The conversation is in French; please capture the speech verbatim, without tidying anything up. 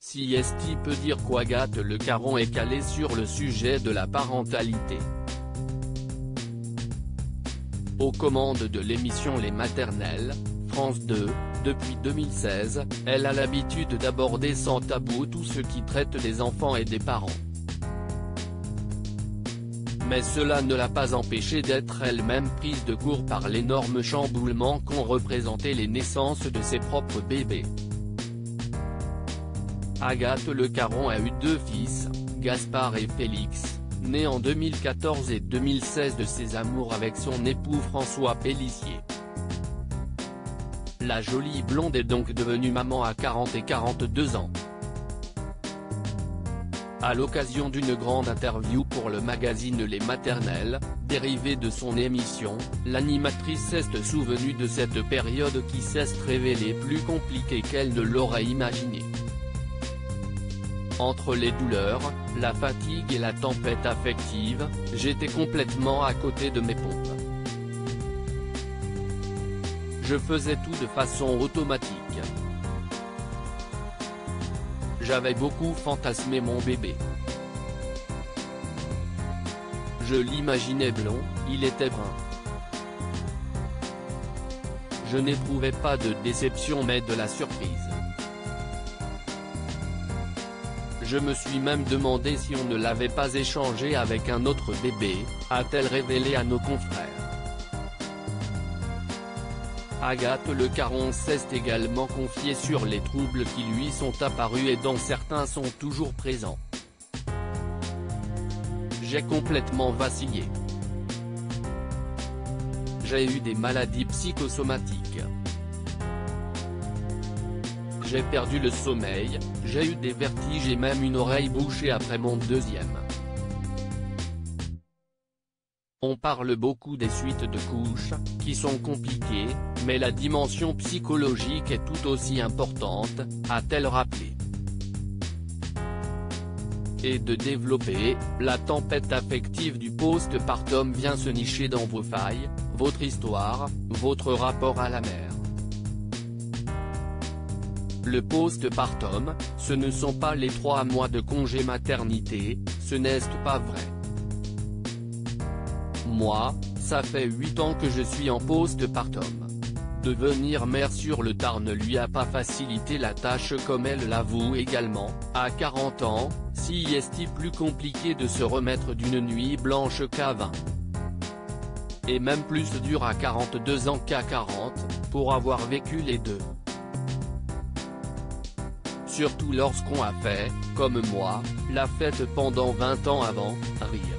Si Esti peut dire qu'Agathe Le Caron est calée sur le sujet de la parentalité. Aux commandes de l'émission Les Maternelles, France deux, depuis deux mille seize, elle a l'habitude d'aborder sans tabou tout ce qui traite des enfants et des parents. Mais cela ne l'a pas empêchée d'être elle-même prise de court par l'énorme chamboulement qu'ont représenté les naissances de ses propres bébés. Agathe Le Caron a eu deux fils, Gaspard et Félix, nés en deux mille quatorze et deux mille seize de ses amours avec son époux François Pélissier. La jolie blonde est donc devenue maman à quarante et quarante-deux ans. À l'occasion d'une grande interview pour le magazine Les Maternelles, dérivé de son émission, l'animatrice s'est souvenue de cette période qui s'est révélée plus compliquée qu'elle ne l'aurait imaginé. Entre les douleurs, la fatigue et la tempête affective, j'étais complètement à côté de mes pompes. Je faisais tout de façon automatique. J'avais beaucoup fantasmé mon bébé. Je l'imaginais blond, il était brun. Je n'éprouvais pas de déception mais de la surprise. Je me suis même demandé si on ne l'avait pas échangé avec un autre bébé, a-t-elle révélé à nos confrères. Agathe Le Caron s'est également confiée sur les troubles qui lui sont apparus et dont certains sont toujours présents. J'ai complètement vacillé. J'ai eu des maladies psychosomatiques. J'ai perdu le sommeil, j'ai eu des vertiges et même une oreille bouchée après mon deuxième. On parle beaucoup des suites de couches, qui sont compliquées, mais la dimension psychologique est tout aussi importante, a-t-elle rappelé. Et de développer, la tempête affective du post-partum vient se nicher dans vos failles, votre histoire, votre rapport à la mère. Le post-partum, ce ne sont pas les trois mois de congé maternité, ce n'est pas vrai. Moi, ça fait huit ans que je suis en post-partum. Devenir mère sur le tard ne lui a pas facilité la tâche comme elle l'avoue également, à quarante ans, si est-il plus compliqué de se remettre d'une nuit blanche qu'à vingt. Et même plus dur à quarante-deux ans qu'à quarante, pour avoir vécu les deux. Surtout lorsqu'on a fait, comme moi, la fête pendant vingt ans avant, rire.